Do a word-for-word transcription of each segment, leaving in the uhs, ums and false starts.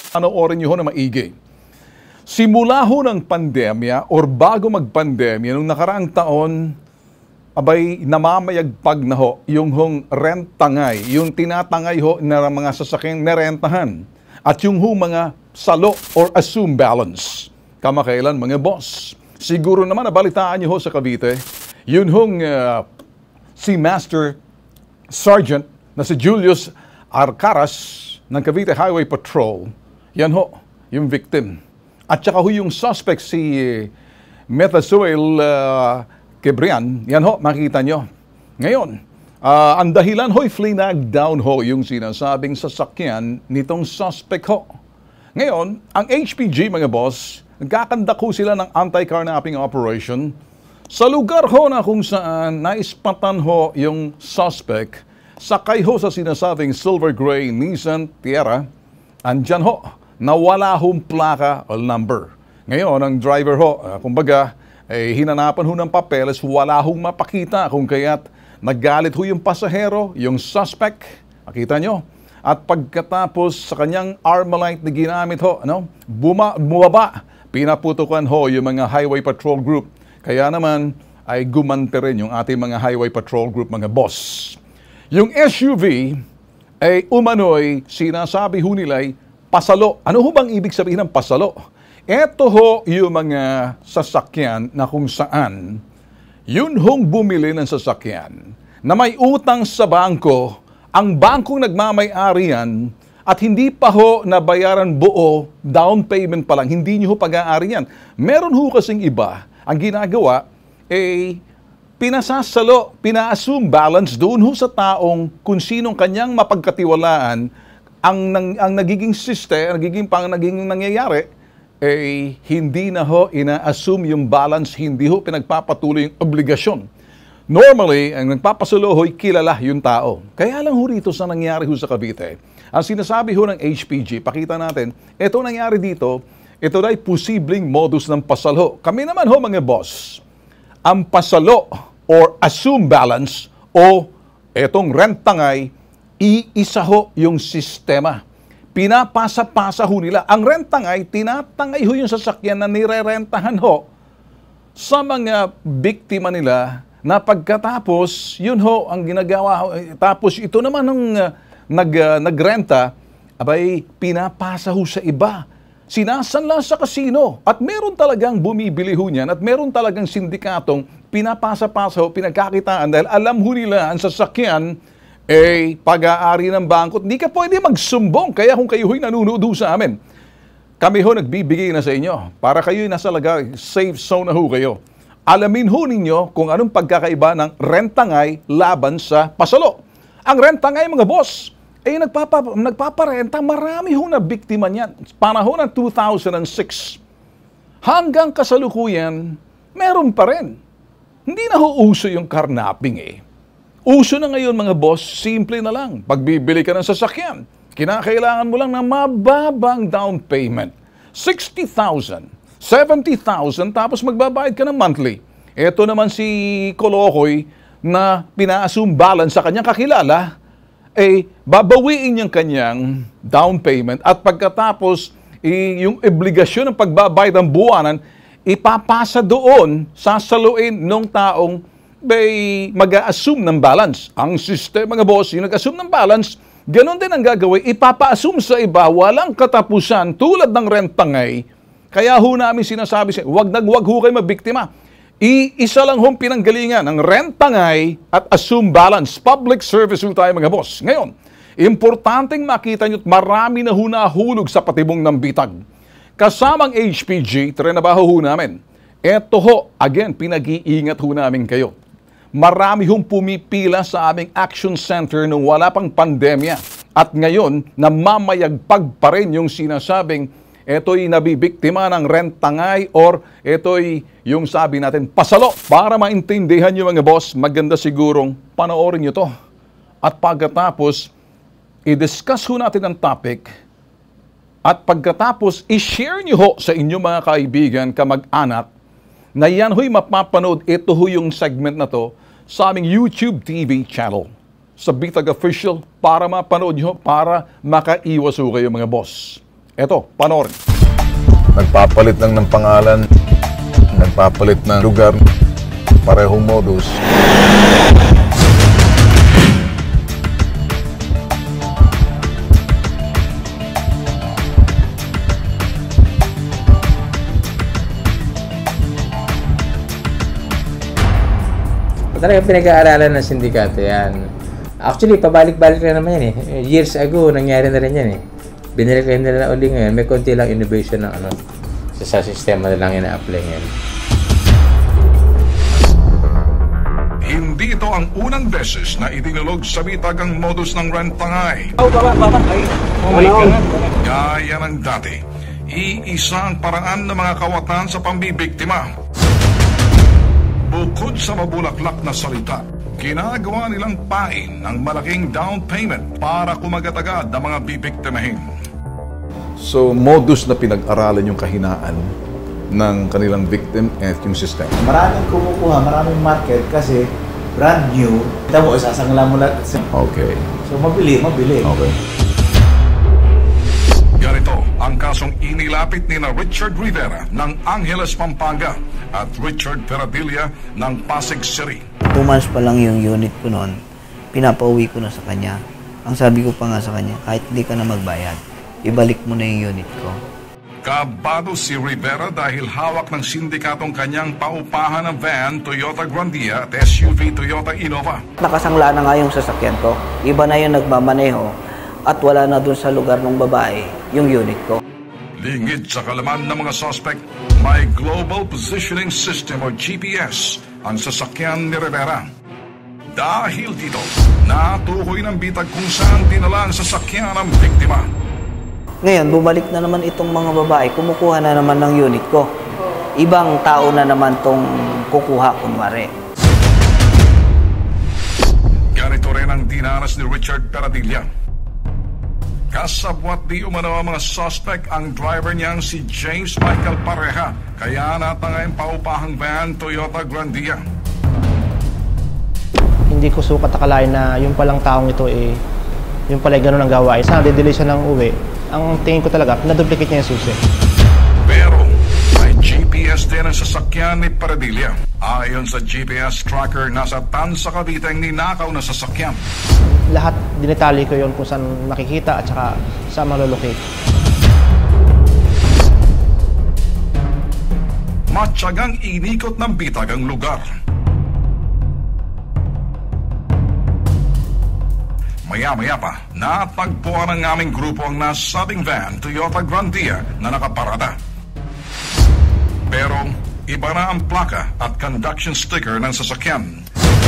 Panoorin niyo ho na maigi. Simula ho ng pandemya or bago magpandemya, nung nakaraang taon, abay namamayagpag na ho yung hong rentangay, yung tinatangay ho na mga sasakyang nerentahan at yung ho mga salo or assume balance. Kamakailan mga boss. Siguro naman nabalitaan niyo ho sa Cavite, yun hong uh, si Master Sergeant na si Julius Arcaras ng Cavite Highway Patrol. Yan ho, yung victim. At saka ho yung suspect si Methazuel uh, Kebrian. Yan ho, makita nyo. Ngayon, uh, ang dahilan ho'y flinag down ho yung sinasabing sasakyan nitong suspect ho. Ngayon, ang H P G mga boss, nagkakandak ho sila ng anti-carnapping operation sa lugar ho na kung saan naispatan ho yung suspect, sakay ho sa sinasabing silver gray Nissan Tiara, andyan ho, nawala hong plaka o number. Ngayon, ang driver ho, uh, kumbaga, eh, hinanapan ho ng papeles, wala hong mapakita kung kaya't naggalit ho yung pasahero, yung suspect, makita nyo. At pagkatapos sa kanyang Armalite na ginamit ho, ano, buma, bumaba, pinaputukan ho yung mga Highway Patrol Group. Kaya naman ay gumante rin yung ating mga Highway Patrol Group, mga boss. Yung S U V ay umano'y sinasabi ho nila'y pasalo. Ano ho bang ibig sabihin ng pasalo? Ito ho yung mga sasakyan na kung saan yun hong bumili ng sasakyan na may utang sa bangko, ang bangkong nagmamay-ari yan at hindi pa ho nabayaran buo, down payment pa lang, hindi nyo ho pag-aari yan. Meron ho kasing iba, ang ginagawa, eh, pinasasalo, pina-assume balance doon ho sa taong kung sinong kanyang mapagkatiwalaan ang, ang, ang nagiging system, nagiging pang nagiging nangyayari, eh, hindi na ho ina-assume yung balance, hindi ho pinagpapatuloy yung obligasyon. Normally, ang nagpapasalo ho'y kilala yung tao. Kaya lang ho rito sa nangyari ho sa Cavite, ang sinasabi ho ng H P G, pakita natin, ito nangyari dito, ito ay posibleng modus ng pasalo. Kami naman ho mga boss, ang pasalo or assume balance o etong rentangay, iisa ho yung sistema. Pinapasa-pasa ho nila. Ang rentangay, tinatangay ho yung sasakyan na nirerentahan ho sa mga biktima nila na pagkatapos, yun ho ang ginagawa ho. Tapos ito naman ng uh, nag, uh, nagrenta, abay, pinapasa ho sa iba. Sinasanla sa kasino at meron talagang bumibili ho niyan at meron talagang sindikatong pinapasa-pasa ho, pinagkakitaan dahil alam ho nila ang sasakyan eh pag-aari ng bangko. Hindi ka pwede magsumbong kaya kung kayo ho'y nanonood ho sa amin. Kami ho nagbibigay na sa inyo para kayo'y nasa laga, safe zone na ho kayo. Alamin ho ninyo kung anong pagkakaiba ng rentangay laban sa pasalo. Ang rentangay mga boss, eh nagpapa, nagpaparenta, marami ho na biktima niyan. Panahon ng two thousand six. Hanggang kasalukuyan, meron pa rin. Hindi na ho uso yung carnapping eh. Uso na ngayon mga boss, simple na lang. Pagbibili ka ng sasakyan, kinakailangan mo lang ng mababang down payment. sixty thousand, seventy thousand, tapos magbabayad ka ng monthly. Ito naman si Kolokoy na pina-assume balance sa kanyang kakilala, eh, babawiin yung kanyang down payment at pagkatapos, eh, yung obligasyon ng pagbabayad ng buwanan, ipapasa doon, sasaluin ng taong may mag-a-assume ng balance. Ang system, mga boss, yung nag-assume ng balance, ganun din ang gagawin, ipapa-assume sa iba, walang katapusan, tulad ng rentangay. Kaya ho namin sinasabi siya, wag nagwag ho kayo mabiktima. Iisa lang hong pinanggalingan ng rentangay at assume balance. Public service ho tayo mga boss. Ngayon, importanteng makita nyo, marami na ho nahulog sa patibong ng bitag. Kasamang H P G, trinabaho ho namin. Eto ho, again, pinag-iingat ho namin kayo. Marami hong pumipila sa aming action center nung wala pang pandemya. At ngayon, namamayagpag pa rin yung sinasabing ito'y nabibiktima ng rentangay or ito'y yung sabi natin pasalo. Para maintindihan nyo mga boss, maganda sigurong panoorin nyo to. At pagkatapos, i-discuss ho natin ang topic at pagkatapos, i-share nyo ho sa inyong mga kaibigan, kamag-anak, na yan ho'y mapapanood, ito ho yung segment na to sa aming YouTube T V channel, sa Bitag Official, para mapanood nyo, para makaiwas ho kayo mga boss. Eto, panoorin. Nagpapalit lang ng pangalan, nagpapalit ng lugar, parehong modus. Talagang pinag-aaralan ng sindikato yan. Actually, pabalik-balik na naman yan eh. Years ago, nangyari na rin yan eh. Binilikan nila na uli ngayon. May konti lang innovation ng ano. Sa, sa sistema na lang ina-apply ngayon. Hindi ito ang unang beses na itinulog sa bitag ang modus ng rentangay. Oh, baba, baba. Ay, oh my God. Gaya ng dati, iisa ang paraan ng mga kawatan sa pambibiktima. Bukod sa mabulaklak na salita, ginagawa nilang pain ang malaking down payment para kumagat-agad ang mga bibiktimahin. So, modus na pinag-aralan yung kahinaan ng kanilang victim at yung system. Maraming kumukuha, maraming market kasi brand new. Kita mo, isasangla mo lahat. Okay. So, mabili, mabili. Okay. Ganito ang kasong inilapit ni na Richard Rivera ng Angeles, Pampanga at Richard Peradilla ng Pasig City. Two months pa lang yung unit ko noon, pinapauwi ko na sa kanya. Ang sabi ko pa nga sa kanya, kahit hindi ka na magbayad, ibalik mo na yung unit ko. Kabado si Rivera dahil hawak ng sindikatong kanyang paupahan ng van Toyota Grandia at S U V Toyota Innova. Nakasangla na nga yung sasakyan ko. Iba na yung nagmamaneho at wala na dun sa lugar ng babae yung unit ko. Lingid sa kalaman ng mga suspect, may Global Positioning System o G P S ang sasakyan ni Rivera. Dahil dito, natukoy ng bitag kung saan dinala ang sasakyan ng biktima. Ngayon, bumalik na naman itong mga babae, kumukuha na naman ng unit ko. Ibang tao na naman tong kukuha, kunwari. Ganito rin ang dinanas ni Richard Peradilla. Kasabwat di umano ang mga suspect ang driver niyang si James Michael Pareja, kaya natangay ang paupahang van Toyota Grandia. Hindi ko sukat akalain na yung palang taong ito eh, yung pala gano'n ang gawain. Sana didelay siya ng uwi. Ang tingin ko talaga, na-duplicate niya yung susi. Pero may G P S din ang sasakyan ni Peradilla. Ayon sa G P S tracker, nasa Tansa, Cavite ang ninakaw na sasakyan. Lahat dinetali ko yon kung saan makikita at saka saan malolocate. Matyagang inikot ng bitag ang lugar. Maya-maya pa, natagpuan ng aming grupo ang nasabing van Toyota Grandia na nakaparada. Pero iba na ang plaka at conduction sticker ng sasakyan.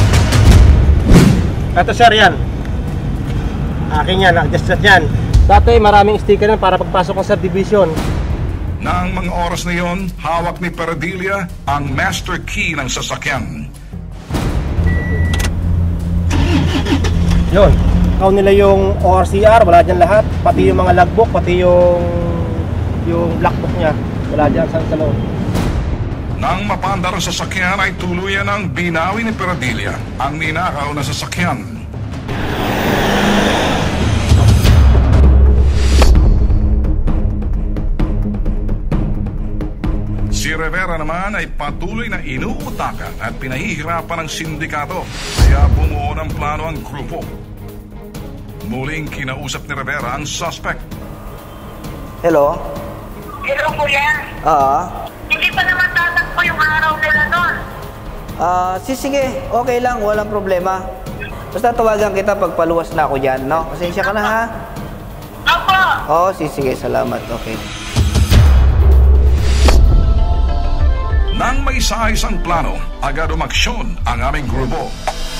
Ito sir, yan. Akin yan, adjusted yan. Dati maraming sticker yan para pagpasok ng subdivision. Nang mga oras na yon, hawak ni Peradilla ang master key ng sasakyan. Yun. Count nila yung O R C R, wala dyan lahat. Pati yung mga logbook, pati yung yung black book niya. Wala dyan sa, sa loob. Nang mapandar ang sasakyan ay tuluyan ng binawi ni Peradilla ang ninakaw na sasakyan. Si Rivera naman ay patuloy na inuutakan at pinahihirapan ng sindikato, kaya bumuo ng plano ang grupo. Muling kinausap ni Rivera ang suspect. Hello? Hello, kuya. Oo. Hindi pa naman tatakbo yung araw nila doon. Ah, si sige, okay lang, walang problema. Basta tawagan kita pag paluwas na ako dyan, no? Pasensya ka na, ha? Opo. Oo, si sige, salamat, okay. Nang may isa-isang plano, agad umaksyon ang aming grupo.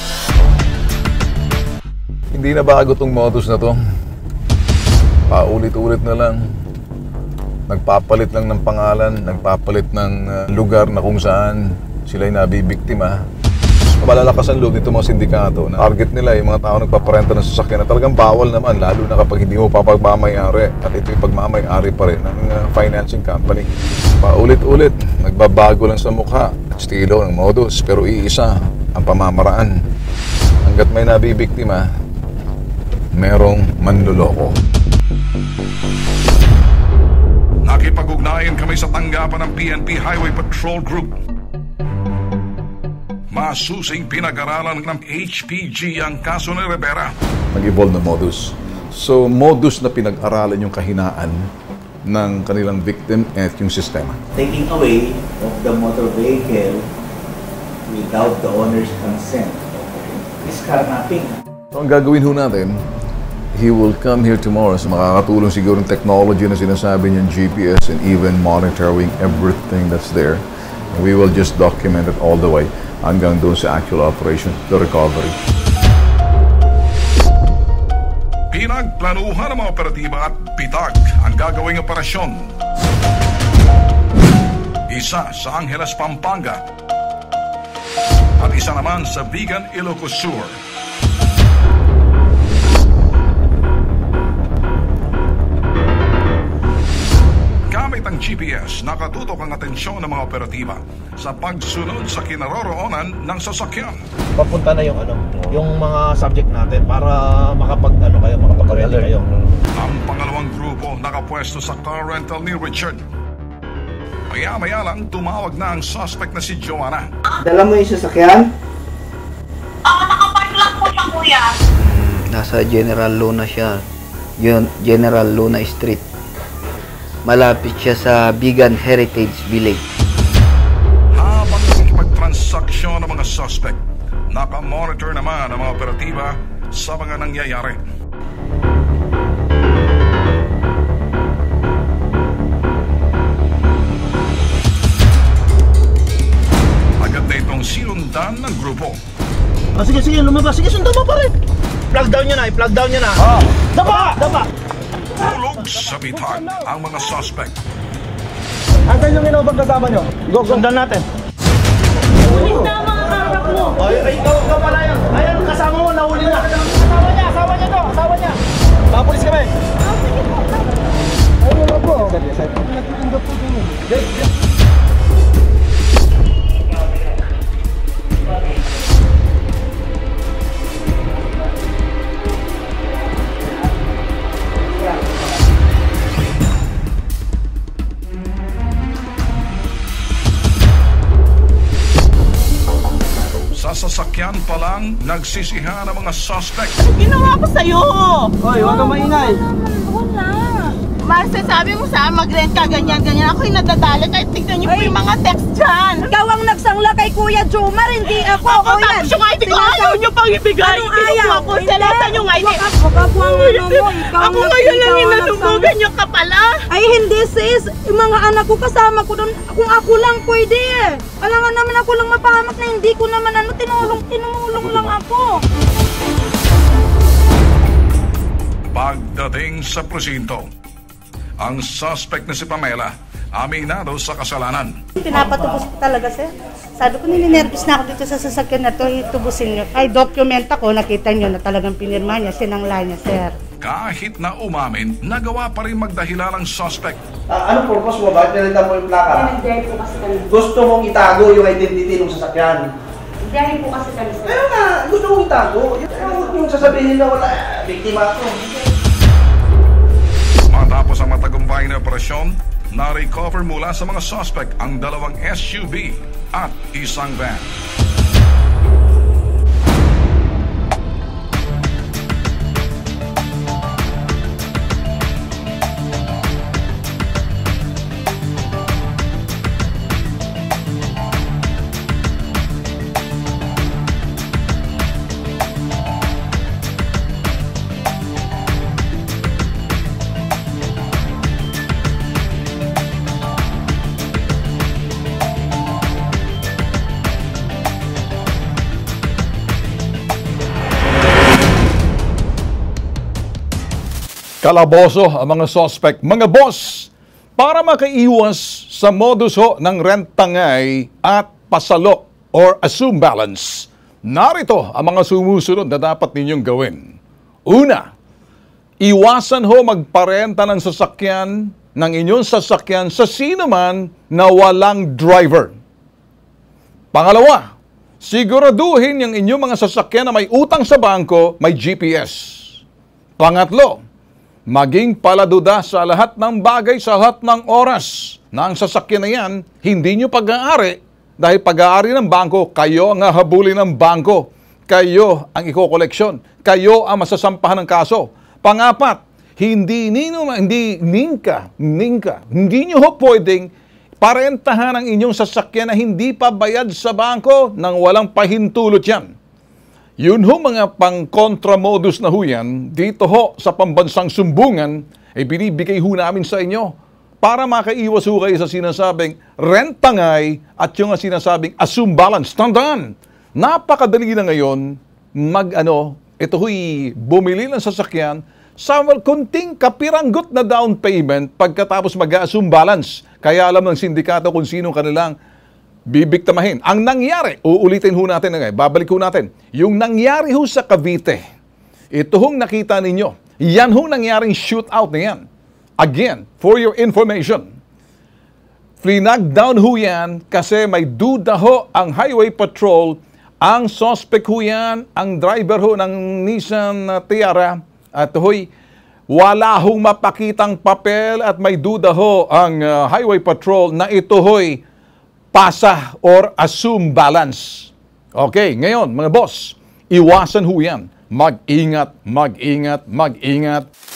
Hindi na bago tong modus na to. Paulit-ulit na lang. Nagpapalit lang ng pangalan, nagpapalit ng uh, lugar na kung saan sila'y nabibiktima. Malalakas ang loob nito mga sindikato na target nila yung mga tao nagpaparenta ng sasakyan na talagang bawal naman, lalo na kapag hindi mo papagmamayari at ito yung pagmamayari pa rin ng uh, financing company. Paulit-ulit, nagbabago lang sa mukha at estilo ng modus, pero iisa ang pamamaraan. Hanggat may nabibiktima, merong manloloko. Nakipag-ugnayan kami sa tanggapan ng P N P Highway Patrol Group. Masusing pinag-aralan ng H P G ang kaso ni Rivera. Nag-evolve na modus. So, modus na pinag-aralan yung kahinaan ng kanilang victim at yung sistema. Taking away of the motor vehicle without the owner's consent is carnapping. So, ang gagawin ho natin, he will come here tomorrow. So, makakatulong siguro yung technology na sinasabi niyang G P S and even monitoring everything that's there. And we will just document it all the way hanggang doon sa actual operation, the recovery. Pinagplanuhan ng mga operatiba at bitag ang gagawing operasyon. Isa sa Angeles, Pampanga at isa naman sa Vigan, Ilocos Sur. Gamit ang G P S, nakatutok ang atensyon ng mga operatiba sa pagsunod sa kinaroroonan ng sasakyan. Papunta na yung ano, yung mga subject natin para makapag ano kayo, makapag-ready kayo. Ang pangalawang grupo nakapwesto sa car rental ni Richard. Maya-maya lang tumawag na ang suspect na si Joanna. Dala mo yung sasakyan? Ah, nakapark lang po siya, kuya. Nasa General Luna siya. Yun, General Luna Street. Malapit siya sa Bigan Heritage Village. Habang nakikipag-transaksyon ng mga suspect, nakamonitor naman ang mga operatiba sa mga nangyayari. Agad na itong sinundan ng grupo. Ah, sige, sige, lumabas. Sige, sundan mo pa rin. Plug down nyo na, i-plug down nyo na. Ah. Dapa! Dapa! Hulog sa bitag ang mga suspect. Andan yung inobang kasama nyo. Go, go. Sundan natin. Pulis na ang mga harap mo. Ay, ay, ikaw, ikaw pala yan. Ayan, kasama mo, nahuli na. Asawa niya, asawa niya to, asawa niya. Mga pulis kami. Ayun na po. Sa sasakyan pa lang, nagsisihan ang mga suspect. Ginawa ko sa'yo! Hoy, huwag kang maingay. Wala. Marcel, sabi mo saan mag-rent ka, ganyan-ganyan. Ako'y nadadali kahit tignan niyo po yung mga text dyan. Ikaw ang nagsangla kay Kuya Jomar, hindi ako. Ako, O, tapos yung I D ko, Sinasa- ayaw niyo pang ibigay. Anong ayaw? Kinuha ko, selatan yung I D. Wag ka- wag ka po ang ano mo. Ikaw Ako ang ngayon lang ikaw ang inadugugan nagsangla. niyo ka pala. Ay, hindi sis. Yung mga anak ko kasama ko doon. Kung ako lang pwede eh. Alangan naman ako lang mapahamak na hindi ko naman ano, tinulong, tinulong lang ako. Pagdating sa presinto, ang suspect na si Pamela aminado sa kasalanan. Pinapatubos ko talaga, sir. Sabi ko, nininervous na ako dito sa sasakyan na to, itubusin nyo. Ay, document ako, nakita nyo na talagang pinirma niya, sinangla niya, sir. Kahit na umamin, nagawa pa rin magdahilan ang suspect. Ah, anong purpose mo? Bakit nilita mo yung plaka? Nag-drive po kasi kami. Gusto mong itago yung identity ng sasakyan. Drive po kasi kami, sir. Kaya nga, gusto mong itago. Pero huwag mong sasabihin na wala, biktima ako. Matapos ang matagumpay na operasyon, na-recover mula sa mga suspect ang dalawang S U V at isang van. Kalaboso ang mga suspect, mga boss, para makaiwas sa modus ho ng rentangay at pasalo or assume balance. Narito ang mga sumusunod na dapat ninyong gawin. Una, iwasan ho magparenta ng sasakyan ng inyong sasakyan sa sino man na walang driver. Pangalawa, siguraduhin yung inyong mga sasakyan na may utang sa bangko, may G P S. Pangatlo, maging paladuda sa lahat ng bagay, sa lahat ng oras na ang sasakyan na yan, hindi nyo pag-aari. Dahil pag-aari ng bangko, kayo ang hahabulin ng bangko. Kayo ang iko-koleksyon. Kayo ang masasampahan ng kaso. Pangapat, hindi nino, hindi ningka, ningka, hindi nyo ho pwedeng parentahan ang inyong sasakyan na hindi pa bayad sa bangko nang walang pahintulot yan. Yun ho mga pang-kontra-modus na ho yan, dito ho sa pambansang sumbungan, ay binibigay ho namin sa inyo para makaiwas ho kayo sa sinasabing rentangay at yung sinasabing assume balance. Tandaan, napakadali na ngayon mag-ano, ito ho'y bumili ng sasakyan sa kunting kapiranggot na down payment pagkatapos mag-assume balance. Kaya alam ng sindikato kung sino kanilang bibiktamahin. Ang nangyari, uulitin ho natin na babalik ho natin, yung nangyari ho sa Cavite, ito hong nakita ninyo, yan hong nangyaring shootout na yan. Again, for your information, flinag-down ho yan kasi may duda ho ang highway patrol, ang suspect ho yan, ang driver ho ng Nissan Tiara, at ho'y wala hong mapakitang papel at may duda ho ang uh, highway patrol na ito ho'y pasa or assume balance. Okay, ngayon mga boss, iwasan ho yan. Mag-ingat, mag-ingat, mag-ingat.